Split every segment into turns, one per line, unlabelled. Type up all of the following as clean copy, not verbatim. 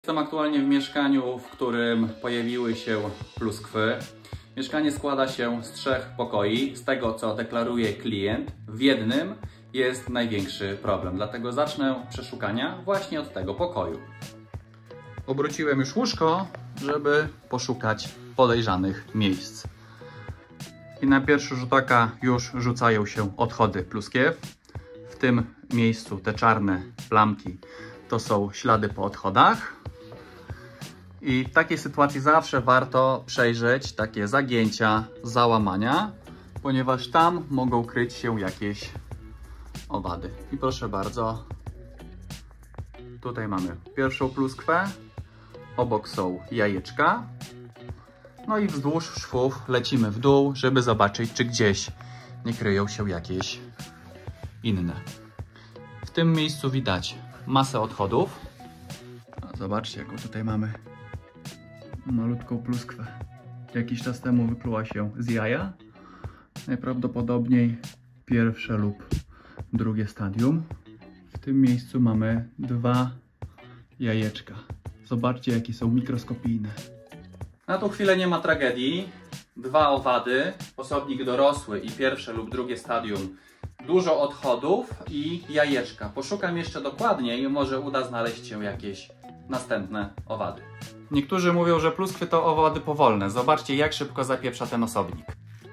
Jestem aktualnie w mieszkaniu, w którym pojawiły się pluskwy. Mieszkanie składa się z 3 pokoi. Z tego, co deklaruje klient, w jednym jest największy problem. Dlatego zacznę przeszukania właśnie od tego pokoju. Obróciłem już łóżko, żeby poszukać podejrzanych miejsc. I na pierwszy rzut oka już rzucają się odchody pluskiew. W tym miejscu te czarne plamki to są ślady po odchodach. I w takiej sytuacji zawsze warto przejrzeć takie zagięcia, załamania, ponieważ tam mogą kryć się jakieś owady. I proszę bardzo, tutaj mamy pierwszą pluskwę, obok są jajeczka. No i wzdłuż szwów lecimy w dół, żeby zobaczyć, czy gdzieś nie kryją się jakieś inne. W tym miejscu widać masę odchodów. Zobaczcie, jaką tutaj mamy malutką pluskwę. Jakiś czas temu wypluła się z jaja. Najprawdopodobniej pierwsze lub drugie stadium. W tym miejscu mamy 2 jajeczka. Zobaczcie, jakie są mikroskopijne. Na tą chwilę nie ma tragedii. 2 owady, osobnik dorosły i pierwsze lub drugie stadium. Dużo odchodów i jajeczka. Poszukam jeszcze dokładniej, może uda znaleźć się jakieś następne owady. Niektórzy mówią, że pluskwy to owady powolne. Zobaczcie, jak szybko zapieprza ten osobnik.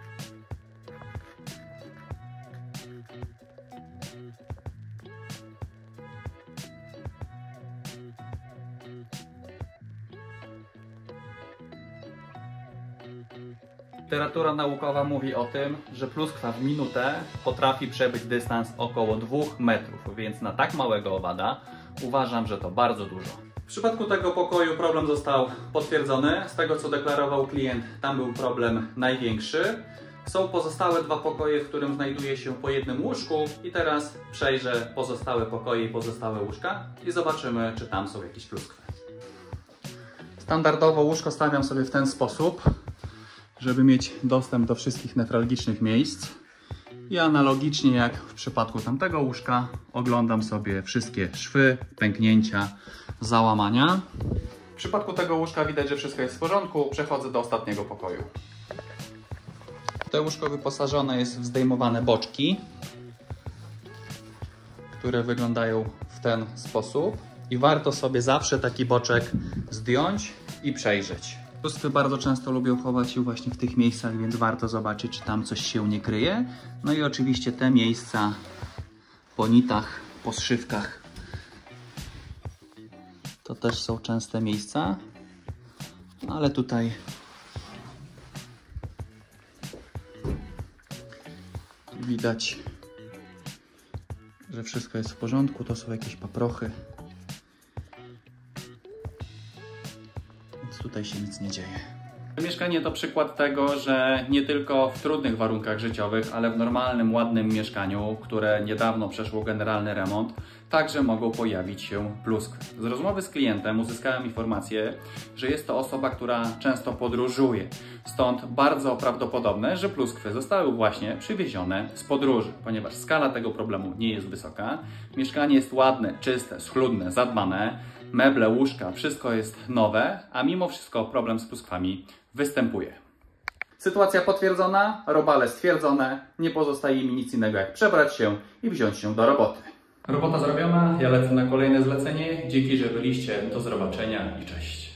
Literatura naukowa mówi o tym, że pluskwa w minutę potrafi przebyć dystans około 2 metrów, więc na tak małego owada uważam, że to bardzo dużo. W przypadku tego pokoju problem został potwierdzony. Z tego, co deklarował klient, tam był problem największy. Są pozostałe 2 pokoje, w którym znajduje się po jednym łóżku i teraz przejrzę pozostałe pokoje i pozostałe łóżka i zobaczymy, czy tam są jakieś pluskwy. Standardowo łóżko stawiam sobie w ten sposób, żeby mieć dostęp do wszystkich newralgicznych miejsc. I analogicznie jak w przypadku tamtego łóżka oglądam sobie wszystkie szwy, pęknięcia, załamania. W przypadku tego łóżka widać, że wszystko jest w porządku. Przechodzę do ostatniego pokoju. To łóżko wyposażone jest w zdejmowane boczki, które wyglądają w ten sposób. I warto sobie zawsze taki boczek zdjąć i przejrzeć. Pluskwy bardzo często lubią chować się właśnie w tych miejscach, więc warto zobaczyć, czy tam coś się nie kryje. No i oczywiście te miejsca po nitach, po zszywkach to też są częste miejsca, ale tutaj widać, że wszystko jest w porządku. To są jakieś paprochy. Tutaj się nic nie dzieje. Mieszkanie to przykład tego, że nie tylko w trudnych warunkach życiowych, ale w normalnym, ładnym mieszkaniu, które niedawno przeszło generalny remont, także mogą pojawić się pluskwy. Z rozmowy z klientem uzyskałem informację, że jest to osoba, która często podróżuje. Stąd bardzo prawdopodobne, że pluskwy zostały właśnie przywiezione z podróży, ponieważ skala tego problemu nie jest wysoka. Mieszkanie jest ładne, czyste, schludne, zadbane. Meble, łóżka, wszystko jest nowe, a mimo wszystko problem z pluskwami występuje. Sytuacja potwierdzona, robale stwierdzone, nie pozostaje mi nic innego jak przebrać się i wziąć się do roboty. Robota zrobiona, ja lecę na kolejne zlecenie. Dzięki, że byliście, do zobaczenia i cześć.